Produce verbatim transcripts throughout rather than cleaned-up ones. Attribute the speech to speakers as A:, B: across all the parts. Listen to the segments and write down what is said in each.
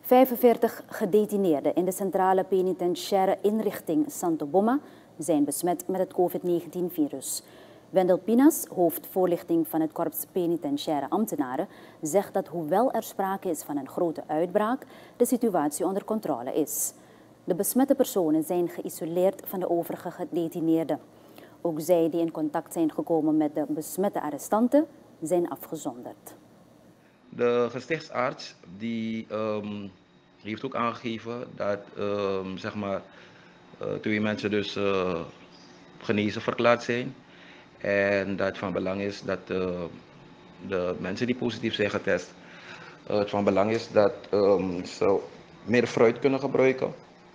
A: vijfenveertig gedetineerden in de centrale penitentiaire inrichting Santo Bomma zijn besmet met het COVID negentien virus. Wendel Pinas, hoofd voorlichting van het Korps Penitentiaire Ambtenaren, zegt dat hoewel er sprake is van een grote uitbraak, de situatie onder controle is. De besmette personen zijn geïsoleerd van de overige gedetineerden. Ook zij die in contact zijn gekomen met de besmette arrestanten zijn afgezonderd.
B: De gestichtsarts die, um, heeft ook aangegeven dat um, zeg maar, uh, twee mensen dus uh, genezen verklaard zijn. En dat het van belang is dat uh, de mensen die positief zijn getest, uh, het van belang is dat um, ze meer fruit kunnen gebruiken.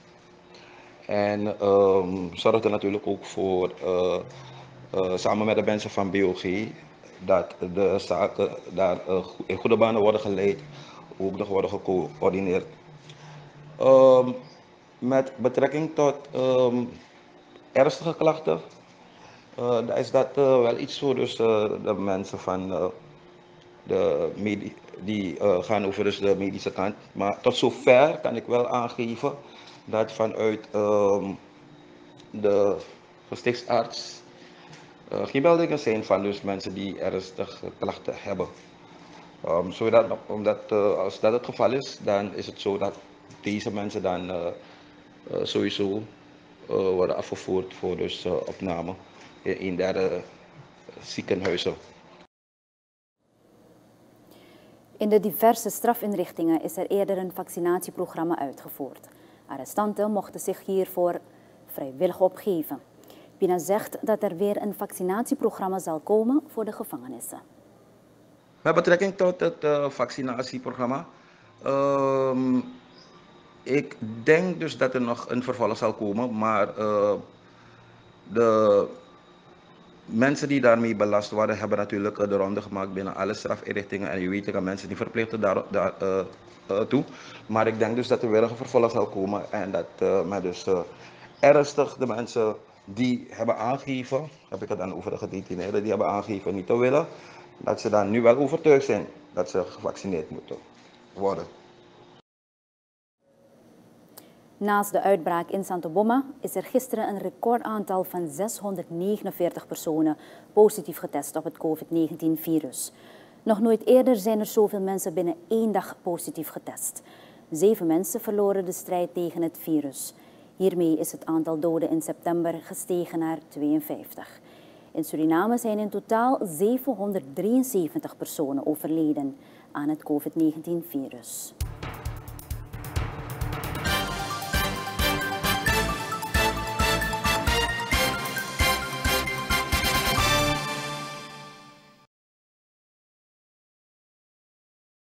B: En um, zorgt er natuurlijk ook voor, uh, uh, samen met de mensen van B O G, dat de zaken daar uh, in goede banen worden geleid, ook nog worden gecoördineerd. Um, met betrekking tot um, ernstige klachten, uh, is dat uh, wel iets voor dus, uh, de mensen van uh, de medie die uh, gaan over dus de medische kant. Maar tot zover kan ik wel aangeven dat vanuit um, de gestichtsarts uh, geen meldingen zijn van dus mensen die ernstige klachten hebben. Um, zodat, omdat, uh, als dat het geval is, dan is het zo dat deze mensen dan uh, uh, sowieso uh, worden afgevoerd voor dus, uh, opname in een derde ziekenhuizen.
A: In de diverse strafinrichtingen is er eerder een vaccinatieprogramma uitgevoerd. Arrestanten mochten zich hiervoor vrijwillig opgeven. Pina zegt dat er weer een vaccinatieprogramma zal komen voor de gevangenissen.
B: Met betrekking tot het uh, vaccinatieprogramma, uh, ik denk dus dat er nog een vervolg zal komen, maar uh, de mensen die daarmee belast worden, hebben natuurlijk de ronde gemaakt binnen alle strafinrichtingen. En je weet dat mensen die verplichten daar, daar uh, uh, toe. Maar ik denk dus dat er weer een vervolg zal komen en dat uh, met dus uh, ernstig de mensen die hebben aangegeven, heb ik het dan over de gedetineerden, die hebben aangegeven niet te willen, dat ze dan nu wel overtuigd zijn dat ze gevaccineerd moeten worden.
A: Naast de uitbraak in Santo Bomma is er gisteren een recordaantal van zeshonderdnegenenveertig personen positief getest op het COVID negentien virus. Nog nooit eerder zijn er zoveel mensen binnen één dag positief getest. Zeven mensen verloren de strijd tegen het virus. Hiermee is het aantal doden in september gestegen naar tweeënvijftig. In Suriname zijn in totaal zevenhonderddrieënzeventig personen overleden aan het COVID negentien virus.